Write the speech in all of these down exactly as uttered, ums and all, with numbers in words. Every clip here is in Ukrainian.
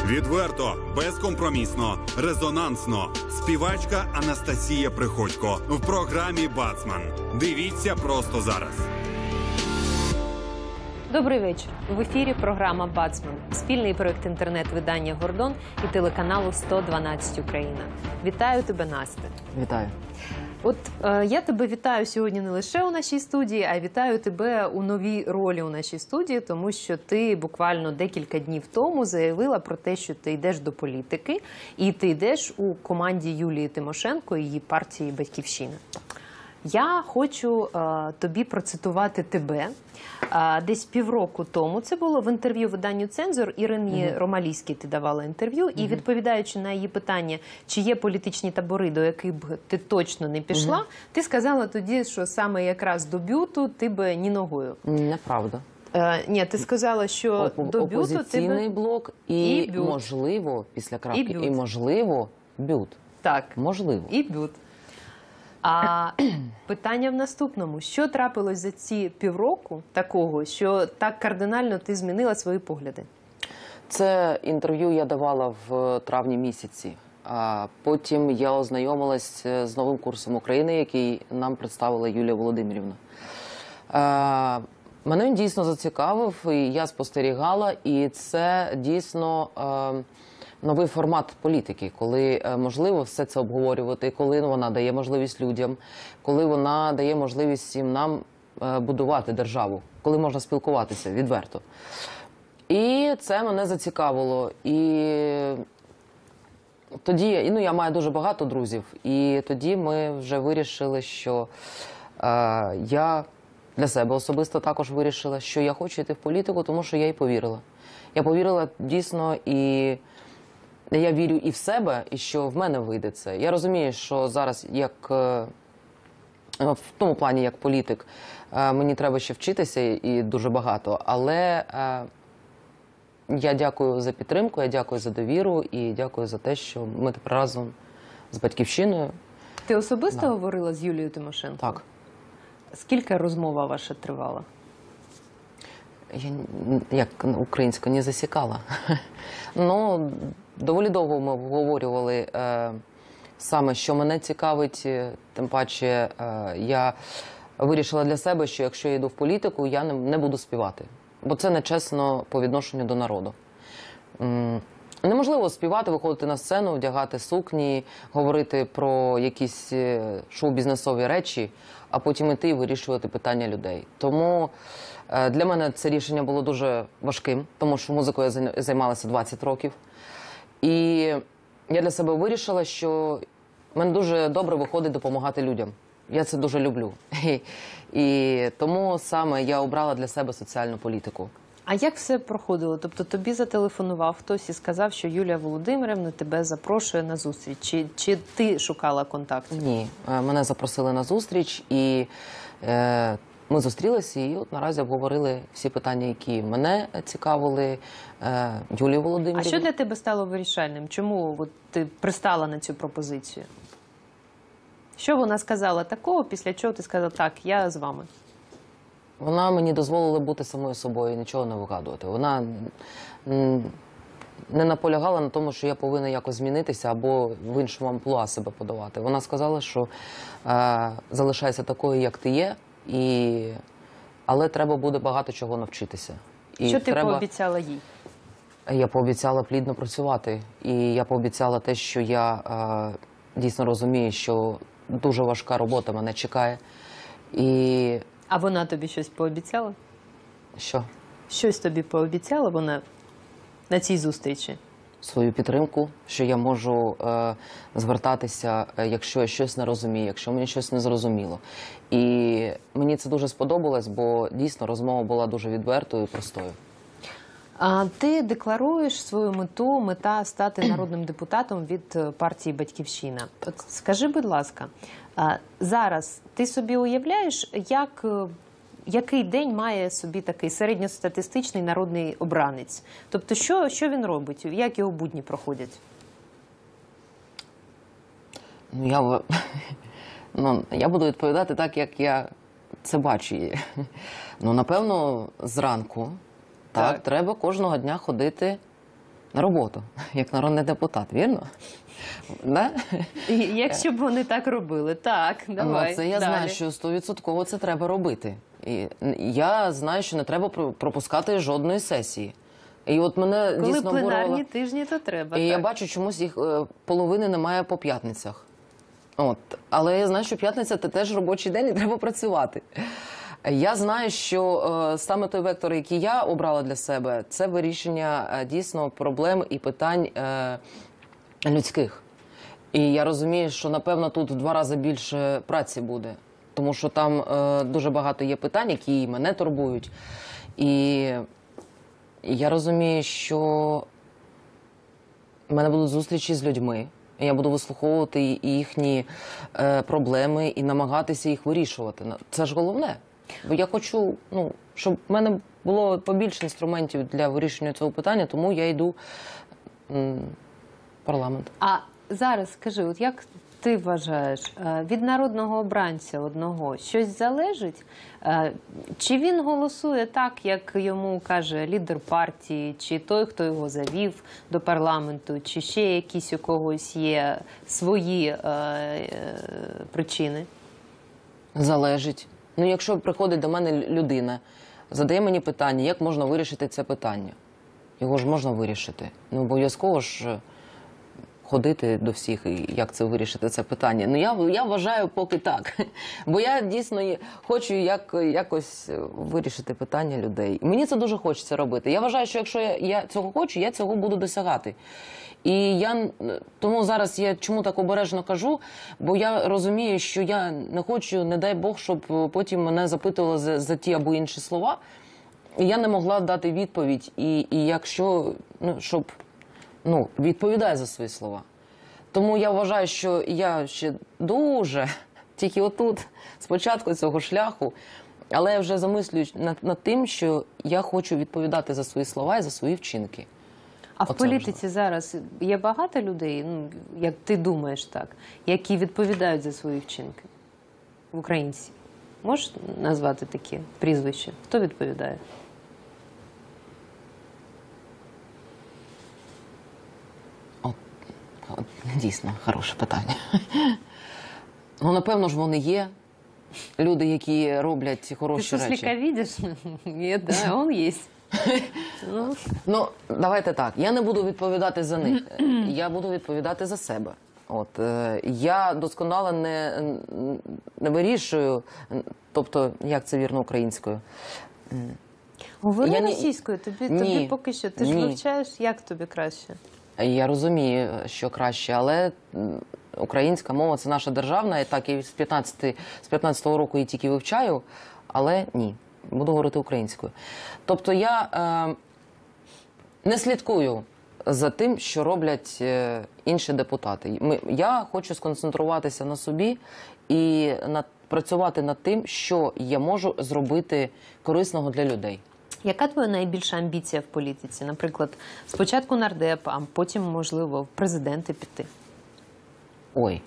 Відверто, безкомпромісно, резонансно. Співачка Анастасія Приходько в програмі «Бацман». Дивіться просто зараз. Добрий вечір. В ефірі програма «Бацман». Спільний проєкт інтернет-видання «Гордон» і телеканалу сто дванадцять Україна. Вітаю тебе, Настя. Вітаю. От е, я тебе вітаю сьогодні не лише у нашій студії, а вітаю тебе у новій ролі у нашій студії, тому що ти буквально декілька днів тому заявила про те, що ти йдеш до політики, і ти йдеш у команді Юлії Тимошенко і її партії «Батьківщина». Я хочу е, тобі процитувати тебе. Е, десь півроку тому, це було в інтерв'ю виданню «Цензор», Ірині угу. Ромалійській ти давала інтерв'ю, угу. і відповідаючи на її питання, чи є політичні табори, до яких б ти точно не пішла, угу. ти сказала тоді, що саме якраз до б'юту ти би ні ногою. Неправда. Е, ні, ти сказала, що Оп до б'юту ти опозиційний би... блок і, і б'ют. можливо, після крапки, і, і можливо, б'ют. Так. Можливо. І б'ют. А питання в наступному. Що трапилось за ці півроку такого, що так кардинально ти змінила свої погляди? Це інтерв'ю я давала в травні місяці. А потім я ознайомилась з новим курсом України, який нам представила Юлія Володимирівна. А, мене він дійсно зацікавив, і я спостерігала, і це дійсно... А, новий формат політики, коли можливо все це обговорювати, коли вона дає можливість людям, коли вона дає можливість всім нам будувати державу, коли можна спілкуватися відверто. І це мене зацікавило. І тоді, ну, я маю дуже багато друзів, і тоді ми вже вирішили, що е, я для себе особисто також вирішила, що я хочу йти в політику, тому що я й повірила. Я повірила дійсно, і я вірю і в себе, і що в мене вийде це. Я розумію, що зараз, як в тому плані, як політик, мені треба ще вчитися і дуже багато, але я дякую за підтримку, я дякую за довіру і дякую за те, що ми тепер разом з «Батьківщиною». Ти особисто да. говорила з Юлією Тимошенко? Так. Скільки розмова ваша тривала? Я, як українською, не засікала. Ну, доволі довго ми обговорювали е, саме, що мене цікавить, тим паче е, я вирішила для себе, що якщо я йду в політику, я не, не буду співати. Бо це нечесно по відношенню до народу. М неможливо співати, виходити на сцену, вдягати сукні, говорити про якісь шоу-бізнесові речі, а потім іти і вирішувати питання людей. Тому е, для мене це рішення було дуже важким, тому що музикою я займалася двадцять років. І я для себе вирішила, що в мене дуже добре виходить допомагати людям. Я це дуже люблю. І, і тому саме я обрала для себе соціальну політику. А як все проходило? Тобто тобі зателефонував хтось і сказав, що Юлія Володимирівна тебе запрошує на зустріч? Чи, чи ти шукала контактів? Ні, мене запросили на зустріч, і е, ми зустрілися, і от наразі обговорили всі питання, які мене цікавили, е, Юлію Володимирівну. А що для тебе стало вирішальним? Чому от, ти пристала на цю пропозицію? Що вона сказала такого, після чого ти сказав, так, я з вами? Вона мені дозволила бути самою собою, нічого не вигадувати. Вона не наполягала на тому, що я повинна якось змінитися або в іншому амплуа себе подавати. Вона сказала, що е, залишайся такою, як ти є, і... але треба буде багато чого навчитися. І що ти треба... пообіцяла їй? Я пообіцяла плідно працювати. І я пообіцяла те, що я е, дійсно розумію, що дуже важка робота мене чекає. І... А вона тобі щось пообіцяла? Що? Щось тобі пообіцяла вона на цій зустрічі? Свою підтримку, що я можу е, звертатися, е, якщо я щось не розумію, якщо мені щось не зрозуміло. І мені це дуже сподобалось, бо дійсно розмова була дуже відвертою і простою. А ти декларуєш свою мету, мета стати народним депутатом від партії «Батьківщина». От скажи, будь ласка, зараз ти собі уявляєш, як, який день має собі такий середньостатистичний народний обранець? Тобто, що, що він робить? Як його будні проходять? Ну, я, ну, я буду відповідати так, як я це бачу. Ну, напевно, зранку. Так, так, треба кожного дня ходити На роботу, як народний депутат, вірно? Да? Якщо б вони так робили, так, давай. Ну, це я далі. знаю, що стовідсотково це треба робити. І я знаю, що не треба пропускати жодної сесії. І от мене Коли дійсно пленарні обурило. тижні, то треба. І так. я бачу, чомусь їх е, половини немає по п'ятницях. От. Але я знаю, що п'ятниця – це теж робочий день і треба працювати. Я знаю, що е, саме той вектор, який я обрала для себе, це вирішення е, дійсно проблем і питань е, людських. І я розумію, що, напевно, тут в два рази більше праці буде. Тому що там е, дуже багато є питань, які і мене турбують. І я розумію, що в мене будуть зустрічі з людьми. Я буду вислуховувати їхні е, проблеми і намагатися їх вирішувати. Це ж головне. Бо я хочу, ну, щоб в мене було побільше інструментів для вирішення цього питання, тому я йду м, в парламент. А зараз скажи, от як ти вважаєш, від народного обранця одного щось залежить? Чи він голосує так, як йому каже лідер партії, чи той, хто його завів до парламенту, чи ще якісь у когось є свої е, е, причини? Залежить. Ну, якщо приходить до мене людина, задає мені питання, як можна вирішити це питання? Його ж можна вирішити. Ну, обов'язково ж ходити до всіх, і як це вирішити, це питання. Ну, я, я вважаю поки так. Бо я дійсно хочу як, якось вирішити питання людей. Мені це дуже хочеться робити. Я вважаю, що якщо я, я цього хочу, я цього буду досягати. І я, тому зараз я чому так обережно кажу, бо я розумію, що я не хочу, не дай Бог, щоб потім мене запитували за, за ті або інші слова, і я не могла дати відповідь. І, і якщо, ну, щоб, ну, відповідає за свої слова. Тому я вважаю, що я ще дуже, тільки отут, спочатку цього шляху, але я вже замислююсь над, над тим, що я хочу відповідати за свої слова і за свої вчинки. А в Оце політиці важливо. зараз є багато людей, ну, як ти думаєш так, які відповідають за свої вчинки? Українці. Можеш назвати такі прізвища? Хто відповідає? От, от, дійсно, хороше питання. Ну, напевно ж, вони є. Люди, які роблять Ты хороші речі. суслика видишь? Нет, да, он есть. Ну, Ну, давайте так. Я не буду відповідати за них. Я буду відповідати за себе. От, е, я досконало не, не вирішую, тобто, як це вірно українською. говори Я ні- російською, тобі, Ні. тобі поки що. Ти ж Ні. вивчаєш, як тобі краще? Я розумію, що краще, але м, українська мова – це наша державна, і так я з п'ятнадцятого року її тільки вивчаю, але ні, буду говорити українською. Тобто я е, не слідкую за тим, що роблять е, інші депутати. Ми, я хочу сконцентруватися на собі і над, працювати над тим, що я можу зробити корисного для людей. Яка твоя найбільша амбіція в політиці? Наприклад, спочатку нардеп, а потім, можливо, в президенти піти? Ой.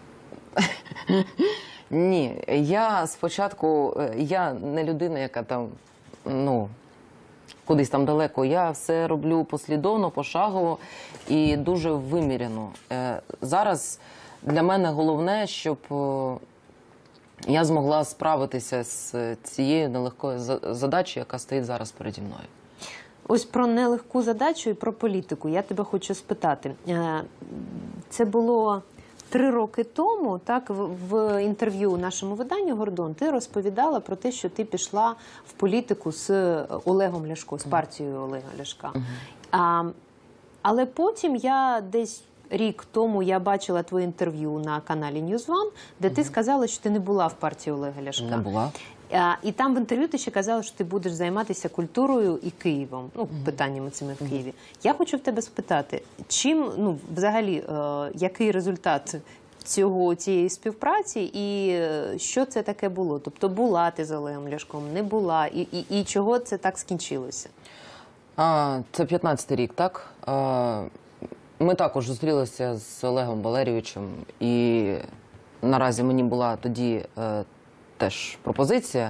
Ні, я спочатку, е, я не людина, яка там, ну, кудись там далеко. Я все роблю послідовно, пошагово і дуже виміряно. Е, Зараз для мене головне, щоб е, я змогла справитися з цією нелегкою за- задачею, яка стоїть зараз переді мною. Ось про нелегку задачу і про політику я тебе хочу спитати. Е, Це було три роки тому, так, в, в інтерв'ю нашому виданню «Гордон» ти розповідала про те, що ти пішла в політику з Олегом Ляшко, з партією Олега Ляшка. А, але потім я десь рік тому я бачила твоє інтерв'ю на каналі Ньюз Ван, де ти сказала, що ти не була в партії Олега Ляшка. Не була. А, І там в інтерв'ю ти ще казала, що ти будеш займатися культурою і Києвом, ну, питаннями цими в Києві. Я хочу в тебе спитати, чим, ну, взагалі, е, який результат цього, цієї співпраці і е, що це таке було? Тобто була ти з Олегом Ляшком, не була, і, і, і чого це так скінчилося? А, це п'ятнадцятий рік, так? А, ми також зустрілися з Олегом Валерійовичем, і наразі мені була тоді е, теж пропозиція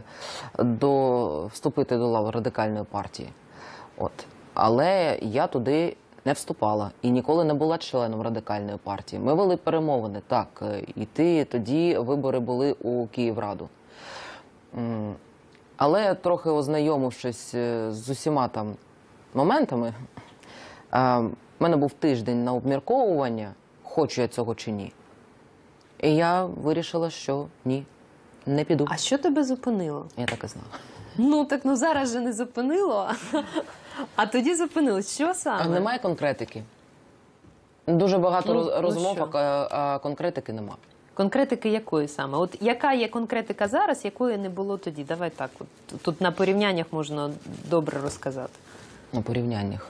до, вступити до лав Радикальної партії. От. Але я туди не вступала і ніколи не була членом Радикальної партії. Ми вели перемовини, так, і ти, тоді вибори були у Київраду. Але трохи ознайомившись з усіма там моментами, в мене був тиждень на обмірковування, хочу я цього чи ні. І я вирішила, що ні, не піду. А що тебе зупинило? Я так і знала. Ну, так ну зараз же не зупинило, а тоді зупинило. Що саме? Немає конкретики. Дуже багато Ну, роз- ну розмов, що? а, а конкретики нема. Конкретики якої саме? От яка є конкретика зараз, якої не було тоді? Давай так, от, тут на порівняннях можна добре розказати. На порівняннях.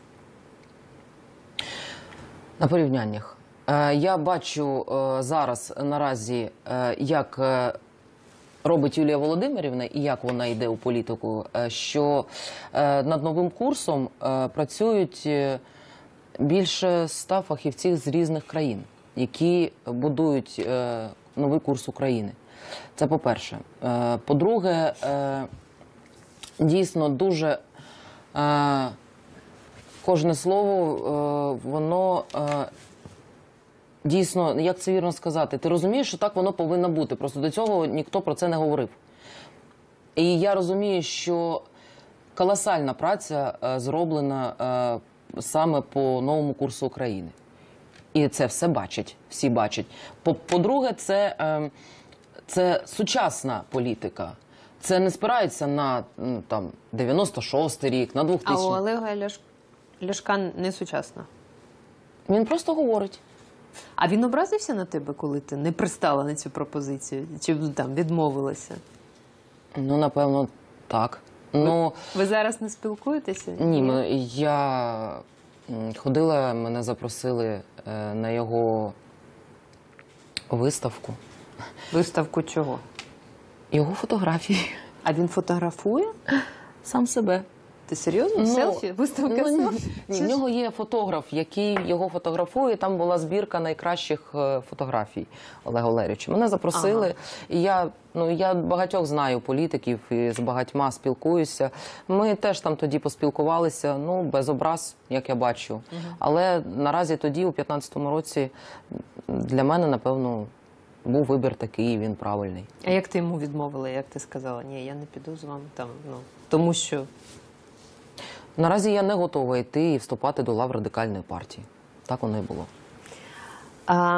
На порівняннях. Е, Я бачу е, зараз наразі, е, як е, робить Юлія Володимирівна і як вона йде у політику, е, що е, над новим курсом е, працюють е, більше ста фахівців з різних країн, які будують е, новий курс України. Це по-перше. Е, По-друге, е, дійсно дуже е, кожне слово, е, воно е, дійсно, як це вірно сказати, ти розумієш, що так воно повинно бути. Просто до цього ніхто про це не говорив. І я розумію, що колосальна праця е, зроблена е, саме по новому курсу України. І це все бачать, всі бачать. По- По-друге, це, е, це сучасна політика. Це не спирається на ну, там, дев'яносто шостий рік, на А у двохтисячний. Олега Ляш... Ляшка не сучасна. Він просто говорить. А він образився на тебе, коли ти не пристала на цю пропозицію? Чи там відмовилася? Ну, напевно, так. Ну, Ви зараз не спілкуєтеся? ні, ми- я м, ходила, мене запросили е, на його виставку. Виставку чого? Його фотографії. А він фотографує? Сам себе. Ти серйозно? Ну, Селфі? Виставка Ну, ні, селфі? ні, Чи в ж- нього є фотограф, який його фотографує. Там була збірка найкращих е, фотографій Олега Валерійовича. Мене запросили, Ага. і я, ну, я багатьох знаю політиків і з багатьма спілкуюся. Ми теж там тоді поспілкувалися, ну, без образ, як я бачу. Але наразі тоді, у п'ятнадцятому році, для мене, напевно, був вибір такий, і він правильний. А як ти йому відмовила? Як ти сказала? Ні, я не піду з вами там, ну, тому що... Наразі я не готова йти і вступати до лав Радикальної партії. Так воно і було. А,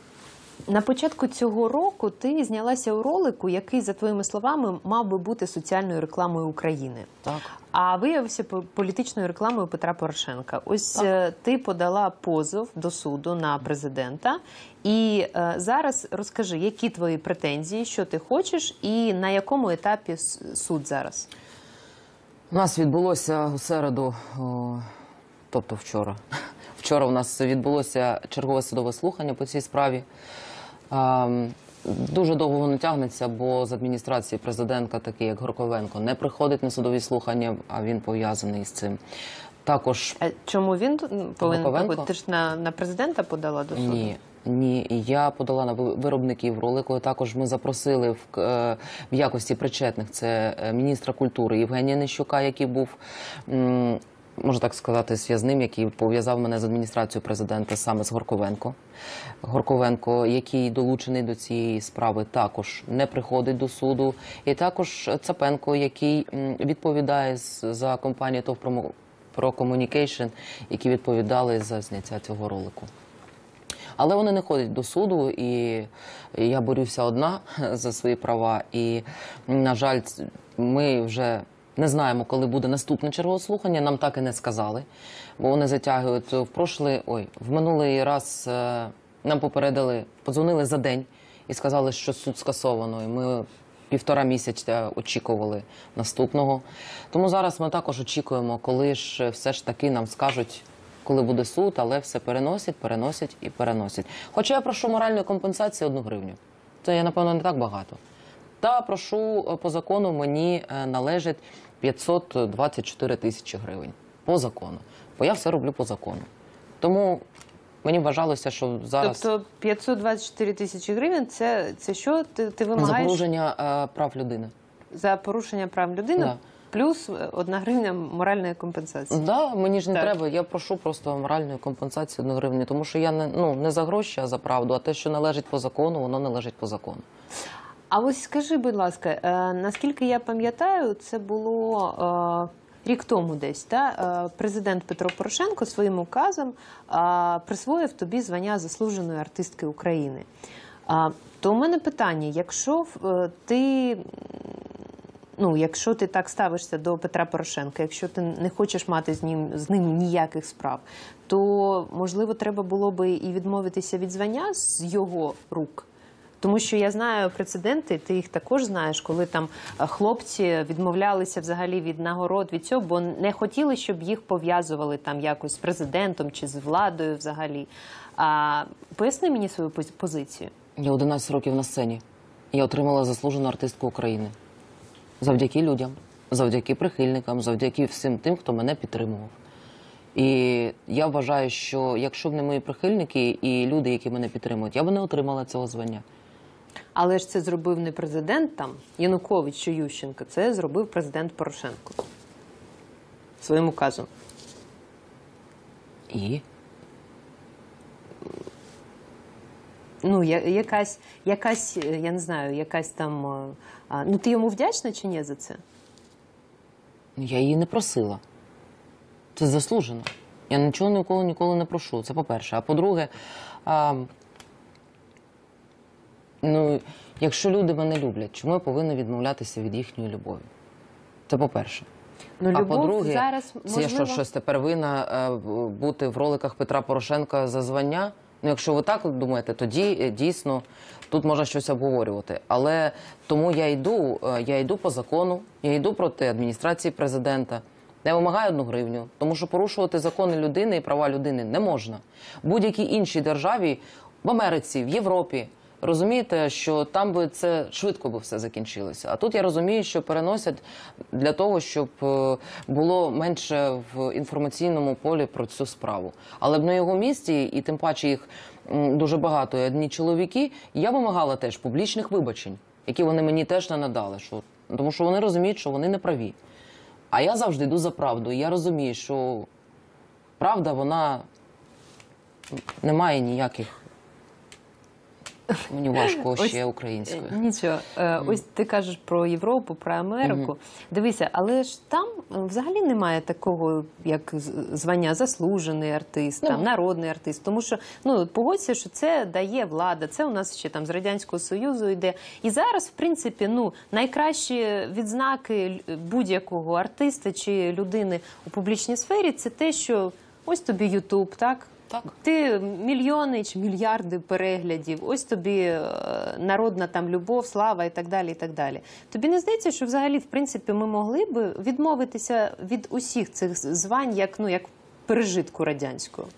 на початку цього року ти знялася у ролику, який, за твоїми словами, мав би бути соціальною рекламою України. Так. А виявився по- політичною рекламою Петра Порошенка. Ось Так. е, ти подала позов до суду на президента. І е, зараз розкажи, які твої претензії, що ти хочеш, і на якому етапі с- суд зараз? У нас відбулося у середу, о, тобто вчора. Вчора у нас відбулося чергове судове слухання по цій справі. Ем, Дуже довго воно тягнеться, бо з адміністрації президента, такий як Горковенко, не приходить на судові слухання, а він пов'язаний з цим. Також А чому він тут, ну, повинен Горковенко? приходити? Ти ж на, на президента подала до суду? Ні, ні, я подала на ви- виробників ролику. Також ми запросили в, е, в якості причетних це е, міністра культури Євгенія Нищука, який був, м, можна так сказати, зв'язним, який пов'язав мене з адміністрацією президента саме з Горковенко. Горковенко, який долучений до цієї справи, також не приходить до суду. І також Цапенко, який м, відповідає з- за компанію ТОВ «Промо- Pro Communication», які відповідали за зняття цього ролику. Але вони не ходять до суду, і я борюся одна за свої права. І, на жаль, ц- ми вже не знаємо, коли буде наступне чергове слухання. Нам так і не сказали, бо вони затягують. В прошлий, ой, в минулий раз е, нам попередили, подзвонили за день і сказали, що суд скасовано. І ми півтора місяця очікували наступного. Тому зараз ми також очікуємо, коли ж все ж таки нам скажуть, коли буде суд, але все переносять, переносять і переносять. Хоча я прошу моральної компенсації одну гривню. Це, напевно, не так багато. Та прошу, е, по закону мені е, належить п'ятсот двадцять чотири тисячі гривень. По закону. Бо я все роблю по закону. Тому мені вважалося, що зараз Тобто п'ятсот двадцять чотири тисячі гривень, це, це що? Ти, ти за вимагаєш порушення е, прав людини. за порушення прав людини? Да. плюс одна гривня моральної компенсації. Да, мені ж не Так. треба, я прошу просто моральної компенсації одну гривню, тому що я не, ну, не за гроші, а за правду, а те, що належить по закону, воно належить по закону. А ось скажи, будь ласка, е, наскільки я пам'ятаю, це було е, рік тому десь, та? Е, президент Петро Порошенко своїм указом е, присвоїв тобі звання заслуженої артистки України. А, то у мене питання, якщо е, ти, ну, якщо ти так ставишся до Петра Порошенка, якщо ти не хочеш мати з ним, з ним ніяких справ, то, можливо, треба було би і відмовитися від звання з його рук? Тому що я знаю прецеденти, ти їх також знаєш, коли там хлопці відмовлялися взагалі від нагород, від цього, бо не хотіли, щоб їх пов'язували там якось з президентом чи з владою взагалі. А, поясни мені свою пози- позицію. Я одинадцять років на сцені. Я отримала заслужену артистку України. Завдяки людям, завдяки прихильникам, завдяки всім тим, хто мене підтримував. І я вважаю, що якщо б не мої прихильники і люди, які мене підтримують, я б не отримала цього звання. Але ж це зробив не президент там, Янукович чи Ющенко, це зробив президент Порошенко своїм указом. І? Ну, я- якась, якась, я не знаю, якась там... е, а, ну, ти йому вдячна чи ні за це? Я її не просила. Це заслужено. Я нічого ніколи ніколи не прошу. Це по-перше. А по-друге, а, ну, якщо люди мене люблять, чому я повинна відмовлятися від їхньої любові? Це по-перше. Ну, А любов по-друге, зараз, це можливо... я що, щось тепер винна е, бути в роликах Петра Порошенка за звання? Ну, якщо ви так думаєте, тоді е, дійсно тут можна щось обговорювати. Але тому я йду, е, я йду по закону, я йду проти адміністрації президента. Я вимагаю одну гривню, тому що порушувати закони людини і права людини не можна. В будь-якій іншій державі, в Америці, в Європі, розумієте, що там би це швидко би все закінчилося. А тут я розумію, що переносять для того, щоб е, було менше в інформаційному полі про цю справу. Але б на його місці, і тим паче їх м, дуже багато, і одні чоловіки, я вимагала теж публічних вибачень, які вони мені теж не надали. Що, тому що вони розуміють, що вони не праві. А я завжди йду за правду. І я розумію, що правда, вона не має ніяких... Мені важко ще українською. Е, Нічого. Е, Ось ти кажеш про Європу, про Америку. Дивися, але ж там е, взагалі немає такого, як з- звання заслужений артист, там, Ну. народний артист. Тому що, ну, погодься, що це дає влада. Це у нас ще там з Радянського Союзу йде. І зараз, в принципі, ну, найкращі відзнаки л- будь-якого артиста чи людини у публічній сфері – це те, що ось тобі Ютуб, так? Так. Ти мільйони чи мільярди переглядів, ось тобі е, народна там любов, слава і так далі, і так далі. Тобі не здається, що взагалі, в принципі, ми могли б відмовитися від усіх цих звань, як, ну, як пережитку радянського?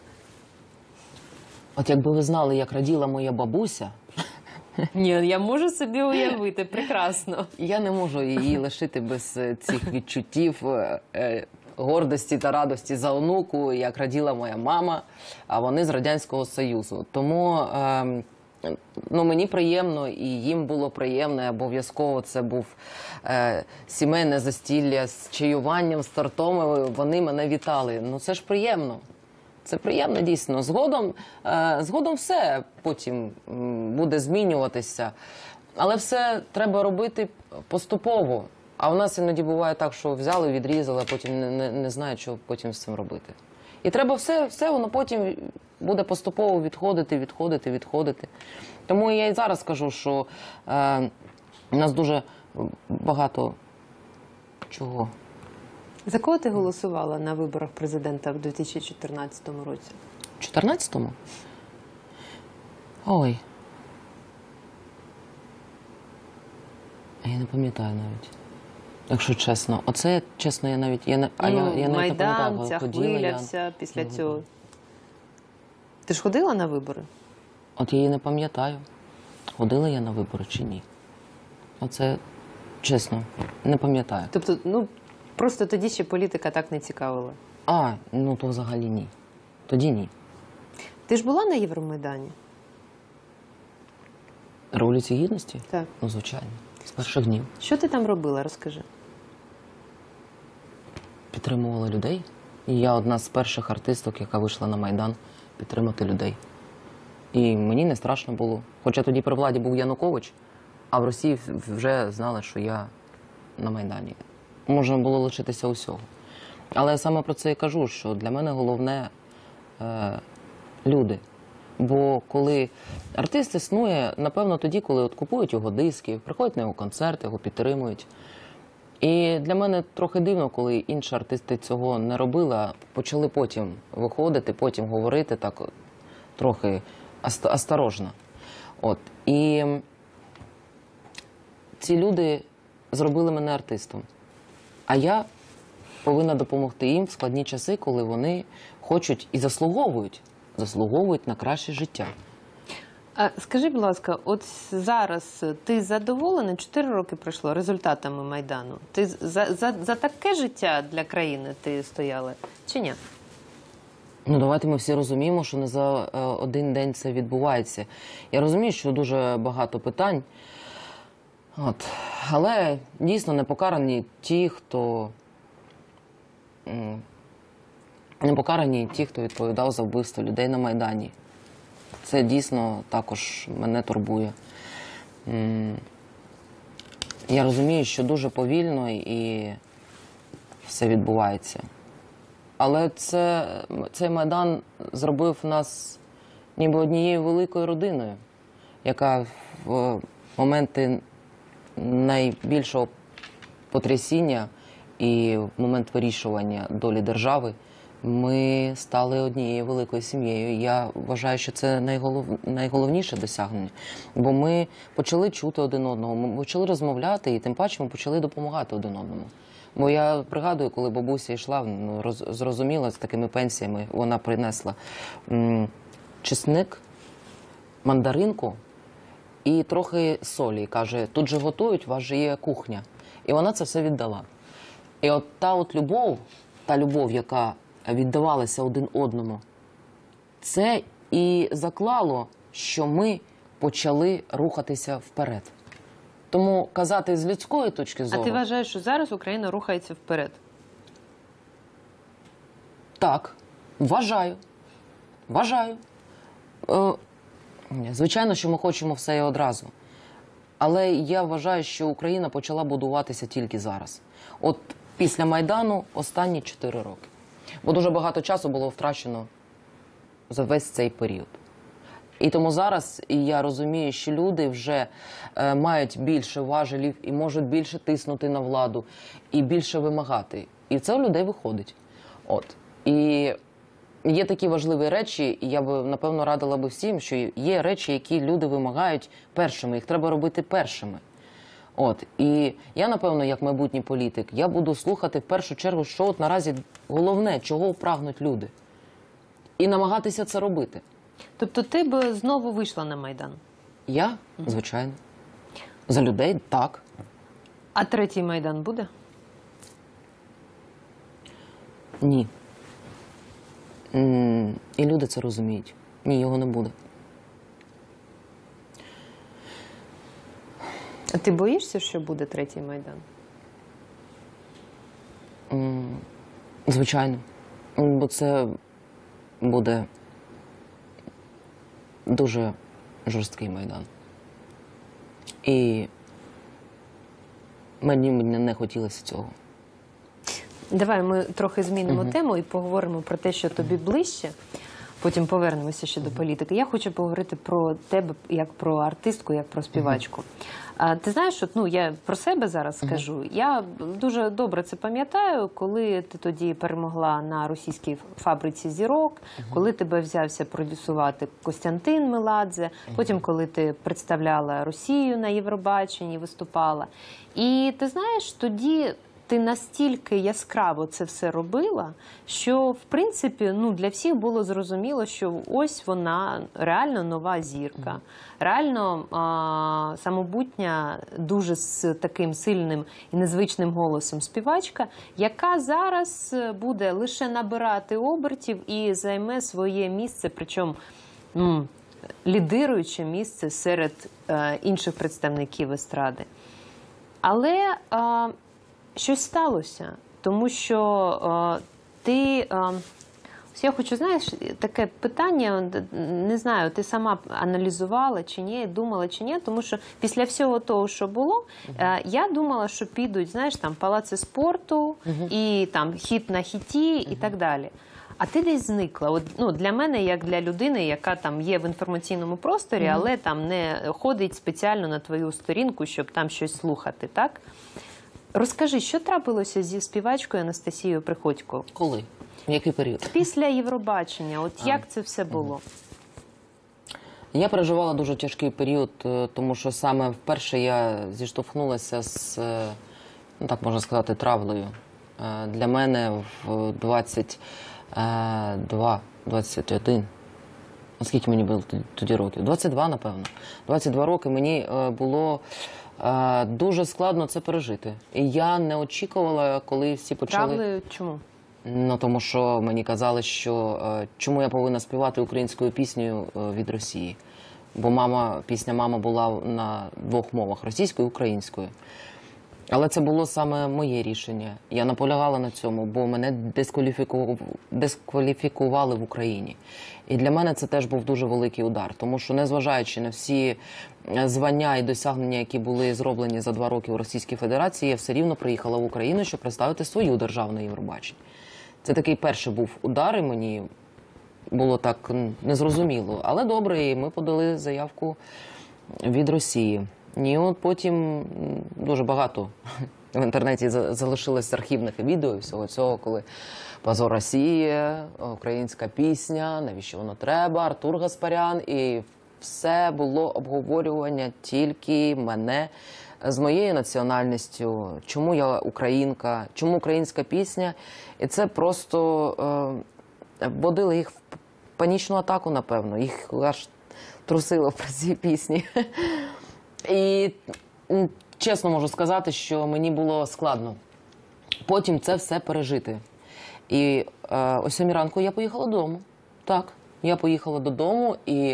От якби ви знали, як раділа моя бабуся, Ні, я можу собі уявити, прекрасно. я не можу її лишити без е, цих відчуттів, е, е, гордості та радості за онуку, як раділа моя мама, а вони з Радянського Союзу. Тому е, ну, мені приємно, і їм було приємно, і обов'язково це був е, сімейне застілля з чаюванням, з тортом, і вони мене вітали. Ну це ж приємно. Це приємно, дійсно. Згодом, е, згодом все потім м, буде змінюватися. Але все треба робити поступово. А у нас іноді буває так, що взяли, відрізали, а потім не, не, не знають, що потім з цим робити. І треба все, все, воно потім буде поступово відходити, відходити, відходити. Тому я і зараз кажу, що е, у нас дуже багато чого. За кого ти голосувала на виборах президента в дві тисячі чотирнадцятому році? В чотирнадцятому? Ой. Я не пам'ятаю навіть. Якщо чесно. Оце, чесно, я навіть... Я не, а ну, я, я навіть не Майдан, пам'ятаю, ця ходила хвиля я. вся після на цього. вибори. Ти ж ходила на вибори? От я її не пам'ятаю. Ходила я на вибори чи ні. Оце, чесно, не пам'ятаю. Тобто, ну, просто тоді ще політика так не цікавила. А, ну то взагалі ні. Тоді ні. Ти ж була на Євромайдані? Революції Гідності? Так. Ну, звичайно. З перших днів. Що ти там робила, розкажи. підтримували людей. І я одна з перших артисток, яка вийшла на Майдан підтримати людей. І мені не страшно було. Хоча тоді при владі був Янукович, а в Росії вже знали, що я на Майдані. Можна було лишитися усього. Але я саме про це і кажу, що для мене головне е, люди. Бо коли артист існує, напевно, тоді, коли от купують його диски, приходять на його концерти, його підтримують. І для мене трохи дивно, коли інші артисти цього не робили, а почали потім виходити, потім говорити так от, трохи осторожно. От. І ці люди зробили мене артистом. А я повинна допомогти їм в складні часи, коли вони хочуть і заслуговують, заслуговують на краще життя. А скажи, будь ласка, от зараз ти задоволений, чотири роки пройшло, результатами Майдану? Ти за, за, за таке життя для країни ти стояла чи ні? Ну, давайте ми всі розуміємо, що не за е, один день це відбувається. Я розумію, що дуже багато питань, от. Але дійсно не покарані ті, хто м, не покарані ті, хто відповідав за вбивство людей на Майдані. Це дійсно також мене турбує. М, Я розумію, що дуже повільно і все відбувається. Але це, цей Майдан зробив нас ніби однією великою родиною, яка в моменти найбільшого потрясіння і в момент вирішування долі держави ми стали однією великою сім'єю. Я вважаю, що це найголов... найголовніше досягнення. Бо ми почали чути один одного, ми почали розмовляти і тим паче ми почали допомагати один одному. Бо я пригадую, коли бабуся йшла, ну, роз, зрозуміла, з такими пенсіями, вона принесла м, чесник, мандаринку і трохи солі. Каже, тут же готують, у вас же є кухня. І вона це все віддала. І от та от любов, та любов, яка віддавалася один одному, це і заклало, що ми почали рухатися вперед. Тому казати з людської точки зору... А ти вважаєш, що зараз Україна рухається вперед? Так, вважаю. Вважаю. Е, звичайно, що ми хочемо все і одразу. Але я вважаю, що Україна почала будуватися тільки зараз. От після Майдану останні чотири роки. Бо дуже багато часу було втрачено за весь цей період. І тому зараз я розумію, що люди вже е, мають більше важелів і можуть більше тиснути на владу і більше вимагати. І це у людей виходить. От. І є такі важливі речі, і я б, напевно, радила би всім, що є речі, які люди вимагають першими, їх треба робити першими. От. І я, напевно, як майбутній політик, я буду слухати в першу чергу, що от наразі головне, чого прагнуть люди. І намагатися це робити. Тобто ти б знову вийшла на Майдан? Я? Звичайно. За людей – так. А третій Майдан буде? Ні. М, І люди це розуміють. Ні, його не буде. А ти боїшся, що буде третій Майдан? М, Звичайно. Бо це буде дуже жорсткий Майдан. І мені не хотілося цього. Давай ми трохи змінимо uh-huh. тему і поговоримо про те, що тобі ближче. Потім повернемося ще до політики. Я хочу поговорити про тебе як про артистку, як про співачку. Uh-huh. А, ти знаєш, от, ну, я про себе зараз скажу. Uh-huh. Я дуже добре це пам'ятаю, коли ти тоді перемогла на російській фабриці «Зірок», uh-huh. коли тебе взявся продюсувати Костянтин Меладзе, uh-huh. потім, коли ти представляла Росію на Євробаченні, виступала. І ти знаєш, тоді... ти настільки яскраво це все робила, що, в принципі, ну, для всіх було зрозуміло, що ось вона реально нова зірка, реально а, самобутня, дуже з таким сильним і незвичним голосом співачка, яка зараз буде лише набирати обертів і займе своє місце, причому м, лідируюче місце серед а, інших представників естради. Але... А, щось сталося. тому що е, ти... Е, я хочу, знаєш, таке питання, не знаю, ти сама аналізувала чи ні, думала чи ні, тому що після всього того, що було, uh-huh. я думала, що підуть, знаєш, там, палаци спорту, uh-huh. і там хіт на хіті, uh-huh. і так далі. А ти десь зникла. От, ну, для мене, як для людини, яка там є в інформаційному просторі, uh-huh. але там не ходить спеціально на твою сторінку, щоб там щось слухати, так? Розкажи, що трапилося зі співачкою Анастасією Приходько? Коли? В який період? Після Євробачення. От а. як це все було? Я переживала дуже тяжкий період, тому що саме вперше я зіштовхнулася з, ну так можна сказати, травлею. Для мене в двадцять два двадцять один, скільки мені було тоді років? двадцять два, напевно. двадцять два роки мені було дуже складно це пережити. І я не очікувала, коли всі почали... Травлею чому? Ну, тому що мені казали, що е, чому я повинна співати українською піснею е, від Росії. Бо мама, пісня «Мама» була на двох мовах – російською і українською. Але це було саме моє рішення. Я наполягала на цьому, бо мене дискваліфіку... дискваліфікували в Україні. І для мене це теж був дуже великий удар. Тому що, незважаючи на всі звання і досягнення, які були зроблені за два роки в Російській Федерації, я все рівно приїхала в Україну, щоб представити свою державу на Євробаченні. Це такий перший був удар, і мені було так незрозуміло. Але добре, і ми подали заявку від Росії. І от потім дуже багато в інтернеті залишилось архівних відео і всього цього, коли «Позор Росії», українська пісня, навіщо воно треба, Артур Гаспарян. І все було обговорювання тільки мене з моєю національністю, чому я українка, чому українська пісня. І це просто е, вводило їх в панічну атаку, напевно. Їх аж трусило в цій пісні. І чесно можу сказати, що мені було складно потім це все пережити. І е, о сьомій ранку я поїхала додому. Так, я поїхала додому, і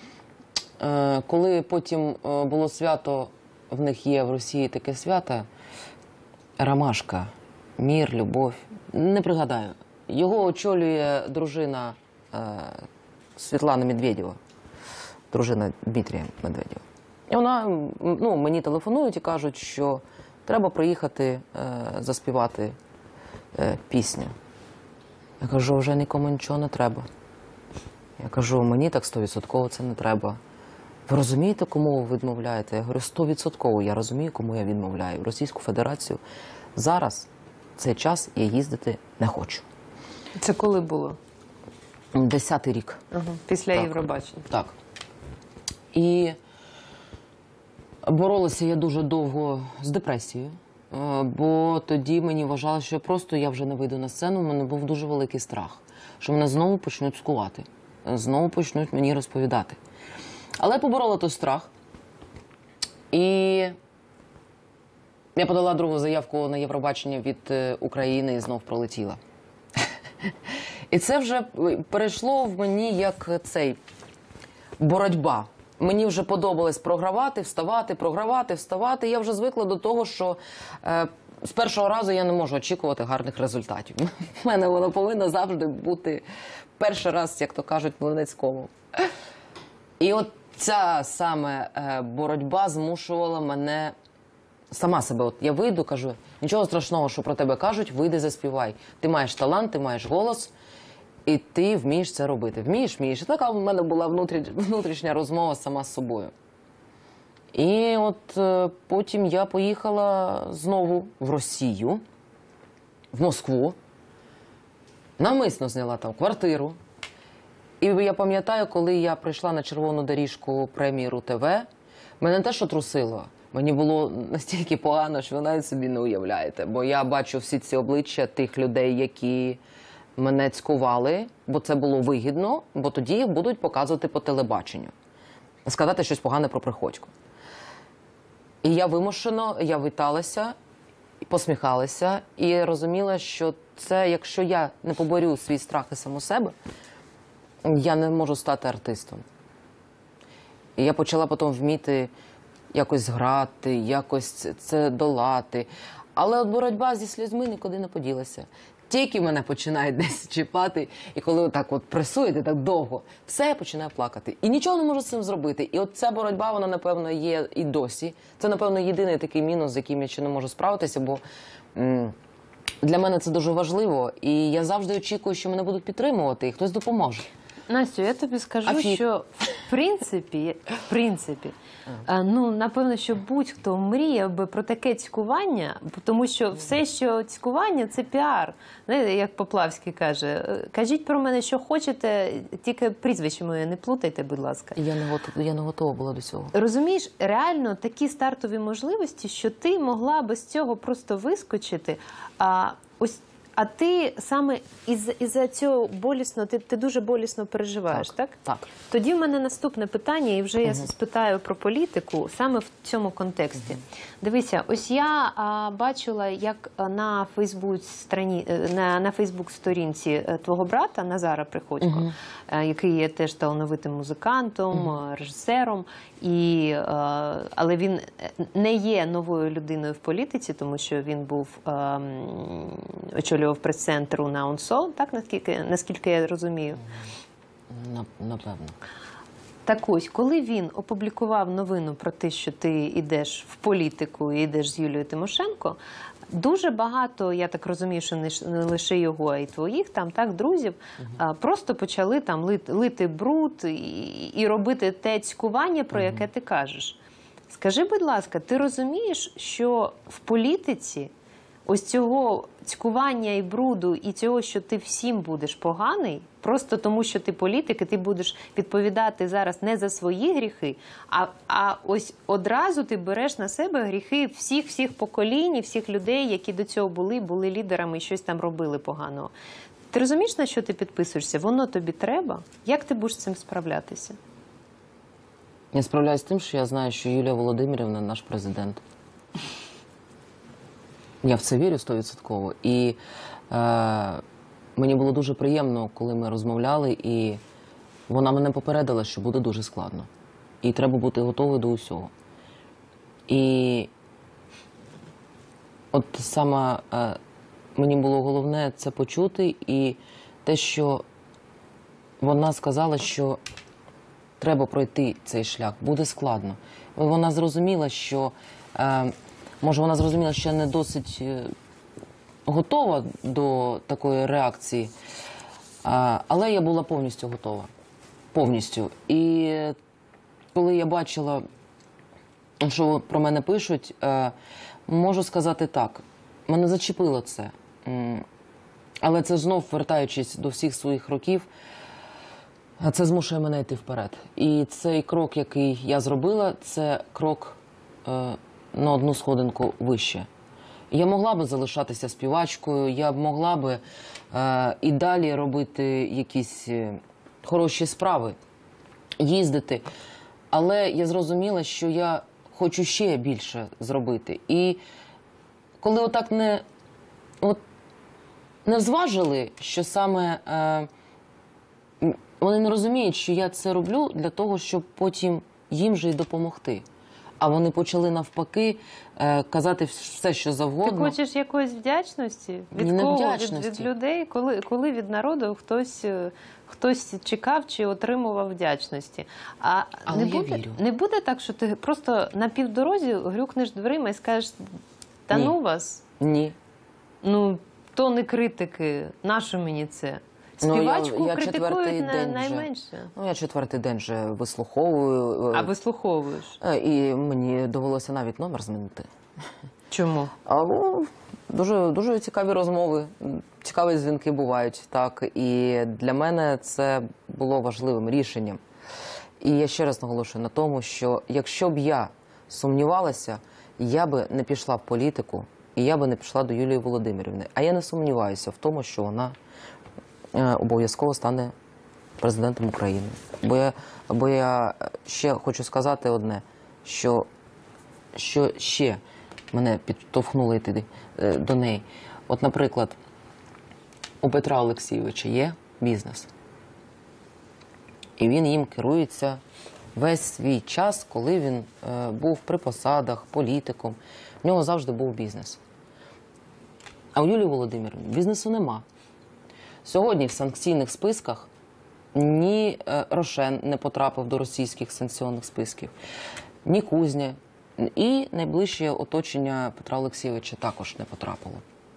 е, коли потім е, було свято, в них є в Росії таке свято «Ромашка», «Мір», «Любов», не пригадаю. Його очолює дружина е, Світлана Медведєва, дружина Дмитрія Медведєва. І вона, ну, мені телефонують і кажуть, що треба приїхати е, заспівати е, пісню. Я кажу, вже нікому нічого не треба. Я кажу, мені так сто відсотків це не треба. Ви розумієте, кому ви відмовляєте? Я говорю, сто відсотків я розумію, кому я відмовляю. В Російську Федерацію зараз, в цей час, я їздити не хочу. Це коли було? Десятий рік. Угу. Після так. Євробачення. Так. І боролася я дуже довго з депресією, бо тоді мені вважали, що просто я вже не вийду на сцену, в мене був дуже великий страх, що мене знову почнуть скувати, знову почнуть мені розповідати. Але я поборола той страх, і я подала другу заявку на Євробачення від України і знов пролетіла. І це вже перейшло в мені як цей боротьба. Мені вже подобалось програвати, вставати, програвати, вставати. Я вже звикла до того, що е, з першого разу я не можу очікувати гарних результатів. У мене воно повинно завжди бути перший раз, як то кажуть, Млинецькому. І от ця саме е, боротьба змушувала мене сама себе. От я вийду, кажу, нічого страшного, що про тебе кажуть, вийди, заспівай. Ти маєш талант, ти маєш голос. І ти вмієш це робити. Вмієш, вмієш. І така в мене була внутрішня розмова сама з собою. І от е, потім я поїхала знову в Росію, в Москву. Навмисно зняла там квартиру. І я пам'ятаю, коли я прийшла на червону доріжку премії РУ-ТВ, мене не те, що трусило, мені було настільки погано, що ви навіть собі не уявляєте. Бо я бачу всі ці обличчя тих людей, які мене цькували, бо це було вигідно, бо тоді їх будуть показувати по телебаченню. Сказати щось погане про Приходько. І я вимушено, я віталася, посміхалася і розуміла, що це, якщо я не поборю свій страх і саму себе, я не можу стати артистом. І я почала потім вміти якось грати, якось це долати. Але от боротьба зі слізьми нікуди не поділася. Тільки мене починають десь чіпати, і коли отак от пресуєте так довго, все, я починаю плакати. І нічого не можу з цим зробити. І от ця боротьба, вона, напевно, є і досі. Це, напевно, єдиний такий мінус, з яким я ще не можу справитися, бо м для мене це дуже важливо. І я завжди очікую, що мене будуть підтримувати, і хтось допоможе. Настю, я тобі скажу, Афі... що в принципі, в принципі, а, ну, напевно, що будь-хто мріяв би про таке цькування, тому що все, що цькування, це піар. Знаєте, як Поплавський каже, кажіть про мене, що хочете, тільки прізвище моє не плутайте, будь ласка. Я не готова, я не готова була до цього. Розумієш, реально такі стартові можливості, що ти могла без цього просто вискочити, а ось. А ти саме із-за із цього болісно, ти, ти дуже болісно переживаєш, так? Так. Так. Тоді в мене наступне питання, і вже я Угу. спитаю про політику саме в цьому контексті. Угу. Дивися, ось я а, бачила, як на Фейсбук страні, на, на Фейсбук-сторінці твого брата Назара Приходько, угу. а, який є теж талановитим музикантом, угу. режисером, і, а, але він не є новою людиною в політиці, тому що він був а, очолював прес-центр на УНСО, так, наскільки, наскільки я розумію? Напевно. Так ось, коли він опублікував новину про те, що ти йдеш в політику і йдеш з Юлією Тимошенко, дуже багато, я так розумію, що не лише його, а й твоїх там, так, друзів, угу. просто почали там лити, лити бруд і, і робити те цькування, про угу. яке ти кажеш. Скажи, будь ласка, ти розумієш, що в політиці ось цього цькування і бруду, і цього, що ти всім будеш поганий, просто тому, що ти політик, і ти будеш відповідати зараз не за свої гріхи, а, а ось одразу ти береш на себе гріхи всіх-всіх поколінь, всіх людей, які до цього були, були лідерами і щось там робили поганого. Ти розумієш, на що ти підписуєшся? Воно тобі треба? Як ти будеш з цим справлятися? Я справляюсь з тим, що я знаю, що Юлія Володимирівна наш президент. Я в це вірю стовідсотково. І е, мені було дуже приємно, коли ми розмовляли, і вона мене попередила, що буде дуже складно. І треба бути готовою до усього. І от саме е, мені було головне це почути, і те, що вона сказала, що треба пройти цей шлях, буде складно. Вона зрозуміла, що... Е, Може, вона зрозуміла, що я не досить готова до такої реакції, але я була повністю готова. Повністю. І коли я бачила, що про мене пишуть, можу сказати так, мене зачепило це. Але це знов, вертаючись до всіх своїх років, це змушує мене йти вперед. І цей крок, який я зробила, це крок на одну сходинку вище. Я могла би залишатися співачкою, я б могла би е, і далі робити якісь хороші справи, їздити. Але я зрозуміла, що я хочу ще більше зробити. І коли отак не, от, не зважили, що саме е, вони не розуміють, що я це роблю для того, щоб потім їм же й допомогти. А вони почали навпаки е, казати все, що завгодно. Ти хочеш якоїсь вдячності? Від не кого? вдячності. Від, від людей? Коли, коли від народу хтось, хтось чекав чи отримував вдячності? А Але не я буде, вірю. Не буде так, що ти просто на півдорозі грюкнеш дверима і скажеш, та Ні. ну вас? Ні. Ну, то не критики. Нащо мені це? Співачку ну, я, я критикують на, день найменше. Вже, ну, я четвертий день вже вислуховую. А вислуховуєш? І мені довелося навіть номер змінити. Чому? А, ну, дуже, дуже цікаві розмови, цікаві дзвінки бувають, так. І для мене це було важливим рішенням. І я ще раз наголошую на тому, що якщо б я сумнівалася, я би не пішла в політику, і я би не пішла до Юлії Володимирівни. А я не сумніваюся в тому, що вона обов'язково стане президентом України. Бо я, бо я ще хочу сказати одне, що, що ще мене підштовхнуло йти до неї. От, наприклад, у Петра Олексійовича є бізнес. І він їм керується весь свій час, коли він е, був при посадах, політиком. В нього завжди був бізнес. А у Юлії Володимирівни бізнесу нема. Сьогодні в санкційних списках ні Рошен не потрапив до російських санкційних списків, ні Кузня, і найближче оточення Петра Олексійовича також не потрапило.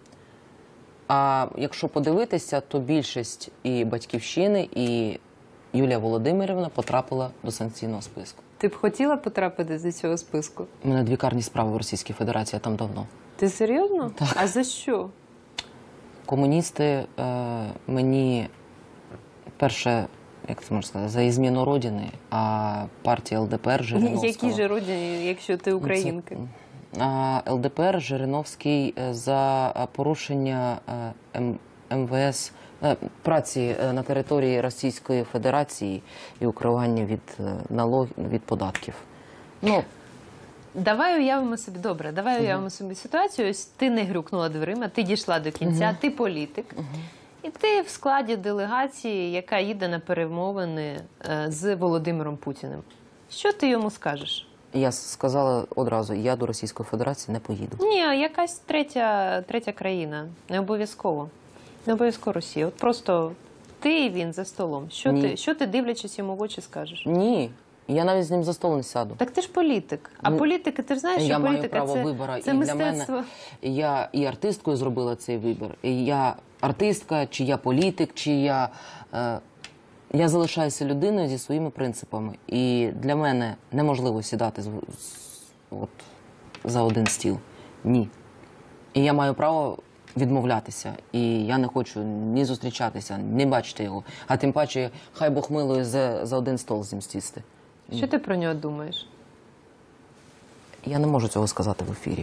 А якщо подивитися, то більшість і Батьківщини, і Юлія Володимирівна потрапила до санкційного списку. Ти б хотіла потрапити до цього списку? У мене дві карні справи в Російській Федерації, я там давно. Ти серйозно? Так. А за що? Комуністи е, мені, перше, як це можна сказати, за ізміну Родини, а партія ЛДПР Жириновського. Які ж родині, якщо ти українка? Це, а, ЛДПР Жириновський за порушення е, МВС, е, праці на території Російської Федерації і укривання від налогів, від податків. Ну, Давай уявимо собі, добре, давай уявимо uh-huh. собі ситуацію. Ось ти не грюкнула дверима, ти дійшла до кінця, uh-huh. ти політик. Uh-huh. І ти в складі делегації, яка їде на перемовини з Володимиром Путіним. Що ти йому скажеш? Я сказала одразу, я до Російської Федерації не поїду. Ні, якась третя, третя країна. Не обов'язково. Не обов'язково Росія. От просто ти і він за столом. Що ти, що ти, дивлячись йому в очі, скажеш? Ні. Я навіть з ним за стол не сяду. Так ти ж політик. А політики, ти ж знаєш, що я політика маю право це, вибору. це і мистецтво. Для мене, я і артисткою зробила цей вибір. І я артистка, чи я політик, чи я... Е, я залишаюся людиною зі своїми принципами. І для мене неможливо сідати з, з, от, за один стіл. Ні. І я маю право відмовлятися. І я не хочу ні зустрічатися, ні бачити його. А тим паче, хай Бог милує за, за один стол з ним сісти. Що ти про нього думаєш? Я не можу цього сказати в ефірі.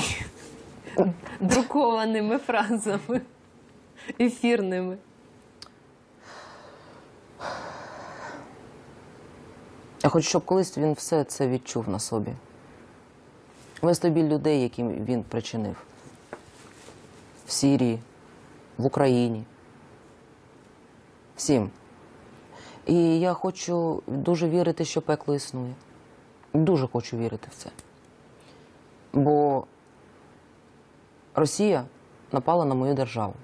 Друкованими фразами. Ефірними. Я хочу, щоб колись він все це відчув на собі. Весь той біль людей, яким він причинив. В Сирії, в Україні. Всім. І я хочу дуже вірити, що пекло існує. Дуже хочу вірити в це. Бо Росія напала на мою державу.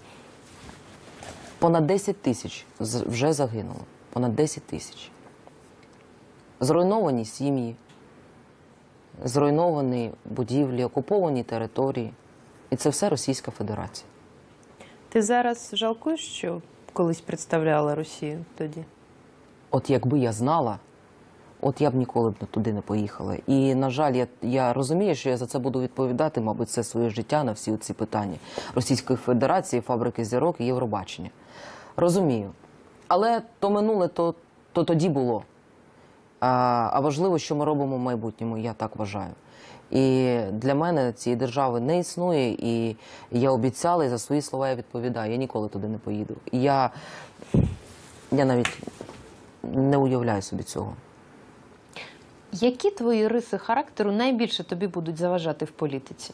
Понад десять тисяч вже загинуло. Понад десять тисяч. Зруйновані сім'ї, зруйновані будівлі, окуповані території. І це все Російська Федерація. Ти зараз жалкуєш, що колись представляла Росію тоді? От якби я знала, от я б ніколи б туди не поїхала. І, на жаль, я, я розумію, що я за це буду відповідати, мабуть, все своє життя на всі ці питання Російської Федерації, фабрики зірок і Євробачення. Розумію. Але то минуле, то, то тоді було. А, а важливо, що ми робимо в майбутньому, я так вважаю. І для мене цієї держави не існує, і я обіцяла, і за свої слова я відповідаю. Я ніколи туди не поїду. Я, я навіть не уявляю собі цього. Які твої риси характеру найбільше тобі будуть заважати в політиці?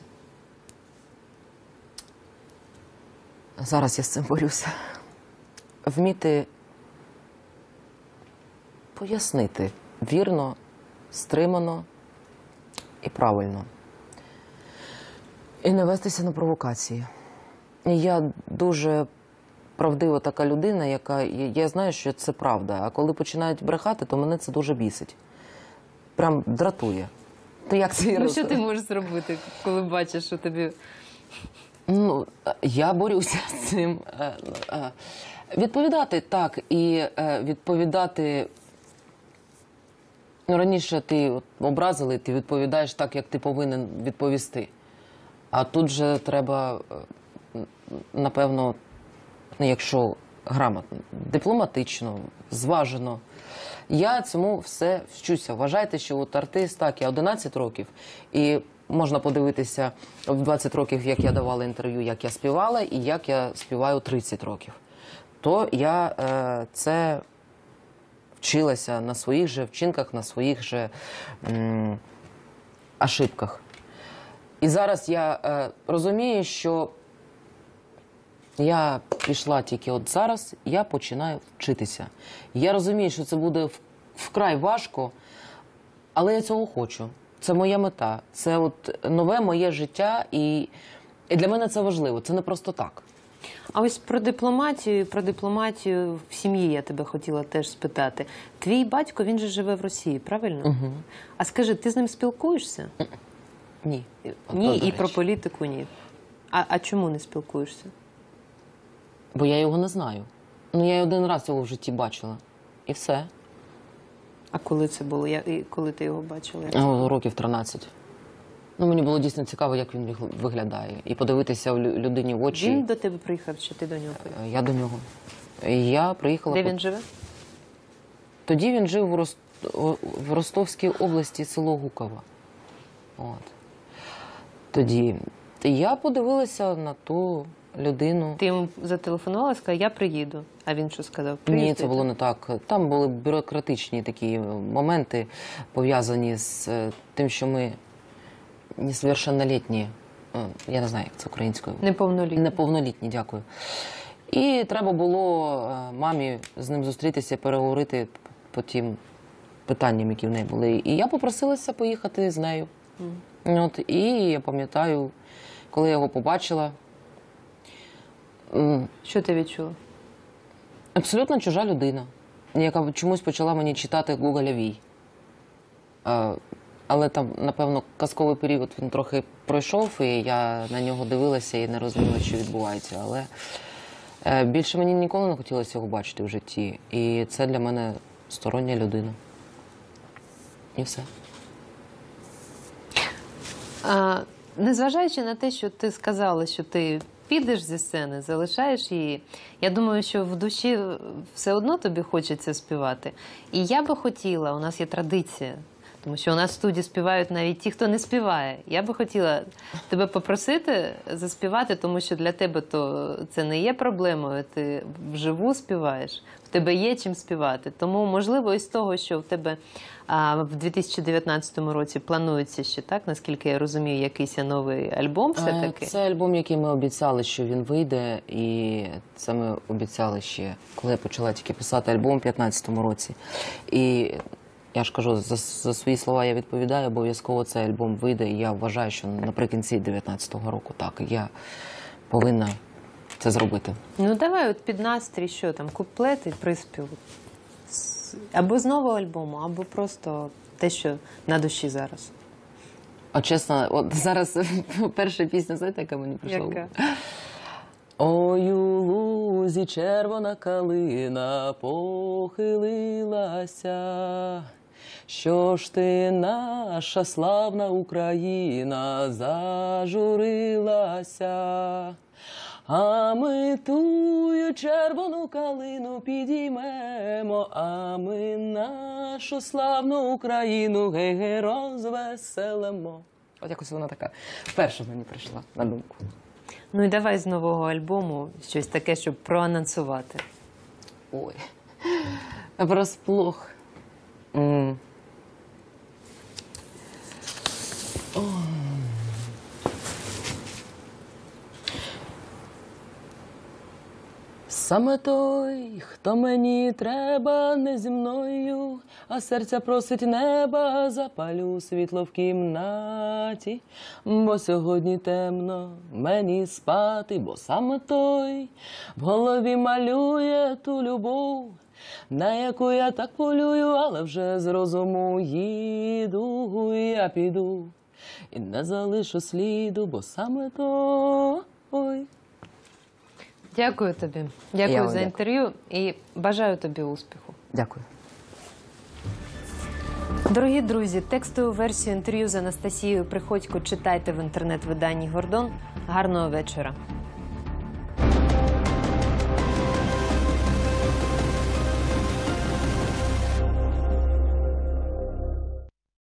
Зараз я з цим борюся. Вміти пояснити вірно, стримано і правильно. І не вестися на провокації. І я дуже правдива така людина, яка, я знаю, що це правда. А коли починають брехати, то мене це дуже бісить. Прям дратує. То як це Ну, що ти можеш зробити, коли бачиш, що тобі... Ну, я борюся з цим. Відповідати так, і відповідати... Ну, раніше ти образили, ти відповідаєш так, як ти повинен відповісти. А тут же треба, напевно, якщо грамотно, дипломатично, зважено. Я цьому все вчуся. Вважайте, що от артист, так, я одинадцять років, і можна подивитися в двадцять років, як я давала інтерв'ю, як я співала, і як я співаю тридцять років. То я е, це вчилася на своїх же вчинках, на своїх же м, ошибках. І зараз я е, розумію, що я пішла тільки от зараз, я починаю вчитися. Я розумію, що це буде вкрай важко, але я цього хочу. Це моя мета. Це от нове моє життя, і І для мене це важливо, це не просто так. А ось про дипломатію, про дипломатію в сім'ї я тебе хотіла теж спитати. Твій батько, він же живе в Росії, правильно? Угу. А скажи, ти з ним спілкуєшся? Ні. Ні, До і речі. про політику ні. А, а чому не спілкуєшся? Бо я його не знаю. Ну, я один раз його в житті бачила. І все. А коли це було? Я, і коли ти його бачила? О, років тринадцять. Ну, мені було дійсно цікаво, як він вигля- виглядає. І подивитися в лю- людині в очі. Він до тебе приїхав, чи ти до нього приїхав? Я до нього. І я приїхала... Де по- він живе? Тоді він жив в, Рост... в Ростовській області, село Гуково. От. Тоді. І я подивилася на ту людину. Ти йому зателефонувала і сказала, я приїду. А він що сказав? Ні, Приїздити? це було не так. Там були бюрократичні такі моменти, пов'язані з е, тим, що ми несовершеннолітні. Е, Я не знаю, як це українською. Неповнолітній. Неповнолітні, дякую. І треба було е, мамі з ним зустрітися, переговорити по тим питанням, які в неї були. І я попросилася поїхати з нею. Mm. От, і я пам'ятаю, коли я його побачила, м, Що ти відчула? абсолютно чужа людина, яка чомусь почала мені читати Гоголя Вій. Е, Але там, напевно, казковий період він трохи пройшов, і я на нього дивилася і не розуміла, що відбувається. Але е, більше мені ніколи не хотілося його бачити в житті. І це для мене стороння людина. І все. А, незважаючи на те, що ти сказала, що ти підеш зі сцени, залишаєш її, я думаю, що в душі все одно тобі хочеться співати. І я би хотіла, у нас є традиція, тому що у нас в студії співають навіть ті, хто не співає. Я би хотіла тебе попросити заспівати, тому що для тебе то це не є проблемою, ти вживу співаєш, в тебе є чим співати. Тому, можливо, із того, що в тебе а, в дві тисячі дев'ятнадцятому році планується ще, так, наскільки я розумію, якийсь новий альбом все-таки? Це альбом, який ми обіцяли, що він вийде, і це ми обіцяли ще, коли я почала тільки писати альбом у п'ятнадцятому році. І я ж кажу, за, за свої слова я відповідаю, обов'язково цей альбом вийде, і я вважаю, що наприкінці дев'ятнадцятого року, так, я повинна це зробити. Ну давай от під настрій, що там, куплети, приспів. З- Або з нового альбому, або просто те, що на душі зараз. А чесно, от зараз перша пісня, знаєте, яка мені прийшла? Яка? Ой, у лузі червона калина похилилася. Що ж ти, наша славна Україна, зажурилася? А ми тую червону калину підіймемо, а ми нашу славну Україну ге-ге розвеселимо. От якось вона така перша мені прийшла на думку. Ну і давай з нового альбому щось таке, щоб проанонсувати. Ой, врасплох. М. О. Саме той, хто мені треба, не зі мною, а серця просить неба, запалю світло в кімнаті, бо сьогодні темно мені спати, бо саме той в голові малює ту любов, на яку я так полюю, але вже з розуму їду, я піду і не залишу сліду, бо саме той. Дякую тобі. Я Дякую вам за дякую. інтерв'ю і бажаю тобі успіху. Дякую. Дорогі друзі, текстову версію інтерв'ю з Анастасією Приходько читайте в інтернет-виданні «Гордон». Гарного вечора.